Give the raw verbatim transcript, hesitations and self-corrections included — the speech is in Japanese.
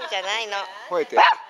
じゃないの。 吠えて。